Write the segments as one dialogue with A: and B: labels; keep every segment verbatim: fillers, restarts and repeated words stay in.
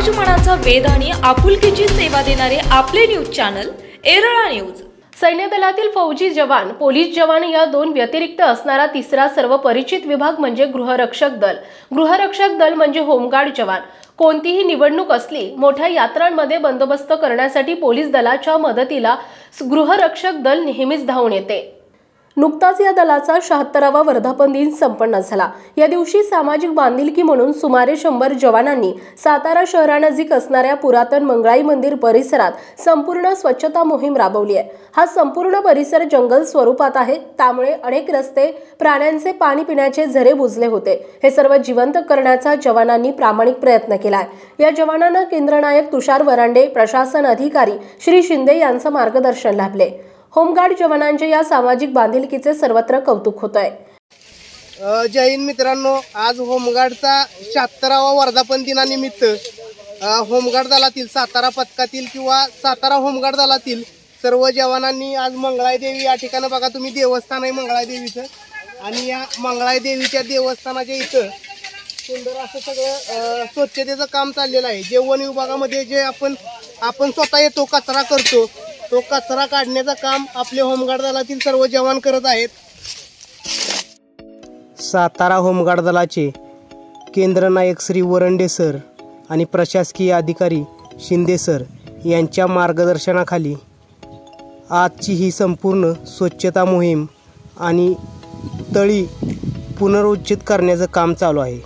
A: समाजमनाचा वेध आणि आपुलकीची सेवा देणारे आपले न्यूज चॅनल येरळा न्यूज।
B: सैन्य दलातील फौजी जवान, पोलीस जवान या दोन व्यतिरिक्त असणारा तिसरा सर्व परिचित विभाग म्हणजे गृहरक्षक दल। गृहरक्षक दल म्हणजे होमगार्ड जवान। कोणतीही निवडणूक असली, मोठ्या यात्रांमध्ये बंदोबस्त करण्यासाठी पोलीस दलाच्या मदतीला गृहरक्षक दल नेहमीच धावून येते। नुकताच या दलाचा शहात्तरावा वर्धापन दिन संपन्न झाला। या दिवशी सामाजिक बांधिलकी म्हणून सुमारे शंभर जवानांनी सातारा शहरानजीक असणाऱ्या पुरातन मंगळाई मंदिर परिसरात संपूर्ण स्वच्छता मोहीम राबवली आहे। हा संपूर्ण परिसर जंगल स्वरूपात आहे, त्यामुळे अनेक रस्ते, प्राण्यांचे पाणी पिण्याचे झरे बुजले होते। हे सर्व जिवंत करण्याचा जवानांनी प्रामाणिक प्रयत्न केलाय। या जवानांना केंद्रनायक तुषार वरांडे, प्रशासन अधिकारी श्री शिंदे यांचं मार्गदर्शन लाभले। होमगार्ड जवानांच्या या सामाजिक बांधिलकीचे सर्वत्र कौतुक होत आहे।
C: जय हिंद मित्रांनो, आज होमगार्डचा शहात्तरावा वर्धापन दिनानिमित्त होमगार्ड दलातील सातारा पथकातील किंवा सातारा होमगार्ड दलातील सर्व जवानांनी आज मंगळाई देवी या ठिकाणी, बघा तुम्ही, देवस्थान आहे मंगळाई देवीचं, आणि या मंगळाई देवीच्या देवस्थानाच्या इथं सुंदर असं सगळं स्वच्छतेचं काम चाललेलं आहे। जे वन विभागामध्ये जे आपण आपण स्वतः येतो, कचरा करतो, तो कचरा काढण्याचं काम आपले होमगार्ड दलातील सर्व जवान करत आहेत। सातारा होमगार्ड दलाचे केंद्रनायक श्री वरंडे सर आणि प्रशासकीय अधिकारी शिंदे सर यांच्या मार्गदर्शनाखाली आजची ही संपूर्ण स्वच्छता मोहीम आणि तळी पुनरुज्जीत करण्याचं काम चालू आहे।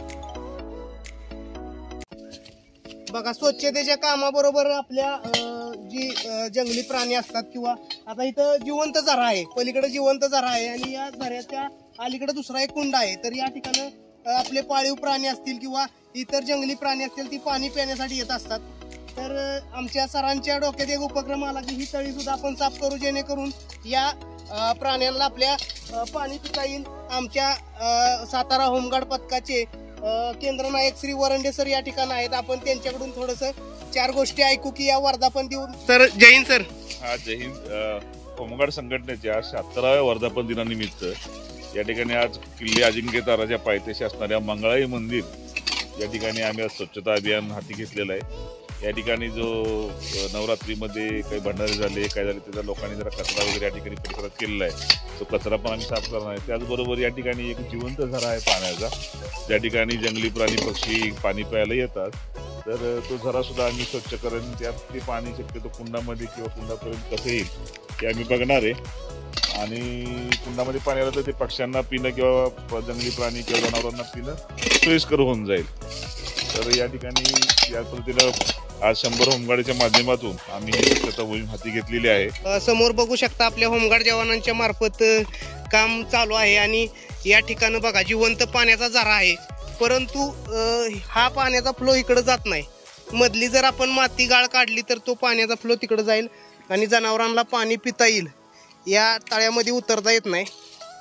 C: बघा, स्वच्छतेच्या कामाबरोबर आपल्या जी जंगली प्राणी असतात, किंवा आता इथं जिवंत झरा आहे, पलीकडे जिवंत झरा आहे आणि या झऱ्याच्या अलीकडे दुसरा एक कुंड आहे। तर या ठिकाणी आपले पाळीव प्राणी असतील किंवा इतर जंगली प्राणी असतील, ती पाणी पिण्यासाठी येत असतात। तर आमच्या सरांच्या डोक्यात एक उपक्रम आला की ही तळी सुद्धा आपण साफ करू, जेणेकरून या प्राण्यांना आपल्या पाणी पिता येईल। आमच्या सातारा होमगार्ड पथकाचे केंद्रनायक श्री वरंडे सर या ठिकाणी आहेत। आपण त्यांच्याकडून थोडस चार गोष्टी ऐकू की या वर्धापन देऊन। सर, जय हिंद सर।
D: हा, जय हिंद। होमगार्ड संघटनेच्या शहात्तराव्या वर्धापन दिनानिमित्त या ठिकाणी आज किल्ले अजिंक्य ताराच्या पायथ्याशी असणाऱ्या मंगळाई मंदिर या ठिकाणी आम्ही आज स्वच्छता अभियान हाती घेतलेलं आहे। या ठिकाणी जो नवरात्रीमध्ये काही भंडारे झाले, काय झाले, त्याचा लोकांनी जरा कचरा वगैरे या ठिकाणी परिसरात केलेला आहे, तो कचरा पण आम्ही साफ करणार आहे। त्याचबरोबर या ठिकाणी एक जिवंत झरा आहे पाण्याचा, ज्या ठिकाणी जंगली प्राणी पक्षी पाणी प्यायला येतात, तर तो झरा सुद्धा आम्ही स्वच्छ करून त्यात ते पाणी शक्यतो कुंडामध्ये किंवा कुंडापर्यंत कसं येईल हे आम्ही बघणार आहे। आणि कुंडामध्ये पाणी आलं तर ते पक्ष्यांना पिणं किंवा जंगली प्राणी किंवा जनावरांना पिणं सोयीस्कर होऊन जाईल। तर या ठिकाणी या पद्धतीनं आज शंभर होमगार्डच्या माध्यमातून आम्ही ही स्वच्छता मोहीम हाती घेतलेली आहे।
C: समोर बघू शकता आपल्या होमगार्ड जवानांच्या मार्फत काम चालू आहे आणि या ठिकाणी बघा जिवंत पाण्याचा झरा आहे, परंतु हा पाण्याचा फ्लो इकडे जात नाही। मधली जर आपण माती गाळ काढली तर तो पाण्याचा फ्लो तिकडे जाईल आणि जनावरांना पाणी पिता येईल, या तळ्यामध्ये उतरता येत नाही।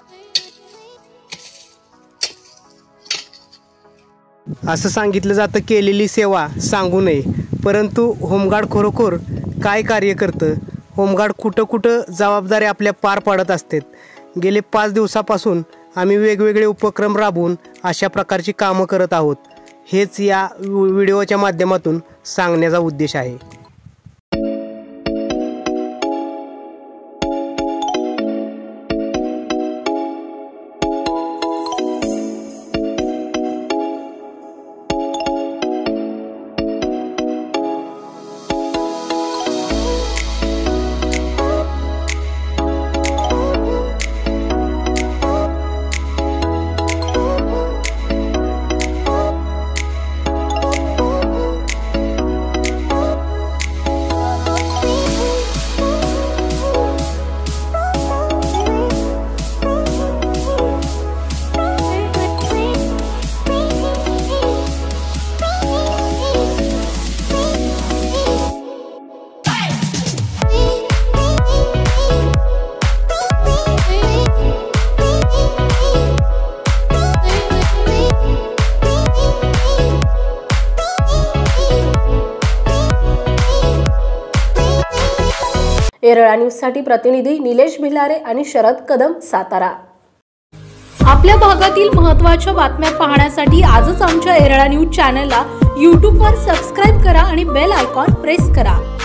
C: असं सांगितलं जातं केलेली सेवा सांगू नये, परंतु होमगार्ड खरोखर काय कार्य करतं, होमगार्ड कुठं कुठं जबाबदारी आपल्या पार पाडत असतात। गेले पाच दिवसापासून आम्ही वेगवेगळे उपक्रम राबवून अशा प्रकारची कामं करत आहोत, हेच या व्हिडिओच्या माध्यमातून सांगण्याचा उद्देश आहे।
B: येरळा न्यूज साठी प्रतिनिधी निलेश भिलारे आणि शरद कदम, सातारा।
A: आपल्या भागातील महत्त्वाच्या बातम्या पाहण्यासाठी आजच आमच्या येरळा न्यूज चॅनलला यूट्यूबवर सबस्क्राईब करा आणि बेल आयकॉन प्रेस करा।